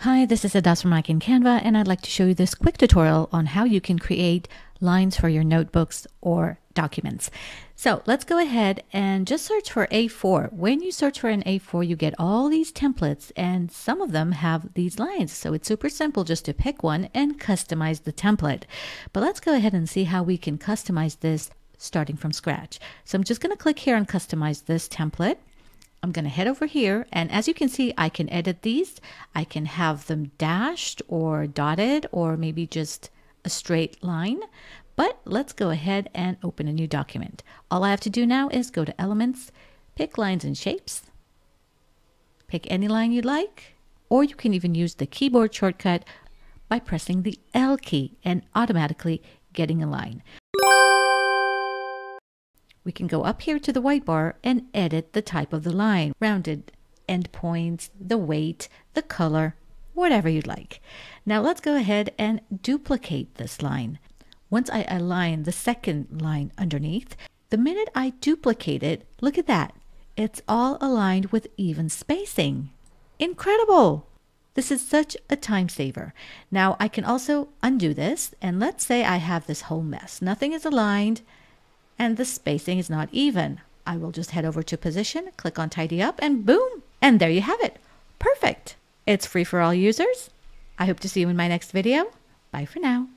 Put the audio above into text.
Hi, this is Hadas from Canva, and I'd like to show you this quick tutorial on how you can create lines for your notebooks or documents. So let's go ahead and just search for A4. When you search for an A4, you get all these templates, and some of them have these lines. So it's super simple just to pick one and customize the template. But let's go ahead and see how we can customize this starting from scratch. So I'm just going to click here and customize this template. I'm going to head over here, and as you can see, I can edit these. I can have them dashed or dotted or maybe just a straight line. But let's go ahead and open a new document. All I have to do now is go to Elements, pick Lines and Shapes, pick any line you like, or you can even use the keyboard shortcut by pressing the L key and automatically getting a line. We can go up here to the white bar and edit the type of the line, rounded endpoints, the weight, the color, whatever you'd like. Now let's go ahead and duplicate this line. Once I align the second line underneath, the minute I duplicate it, look at that. It's all aligned with even spacing. Incredible! This is such a time saver. Now I can also undo this, and let's say I have this whole mess. Nothing is aligned and the spacing is not even. I will just head over to Position, click on Tidy Up, and boom! And there you have it. Perfect! It's free for all users. I hope to see you in my next video. Bye for now.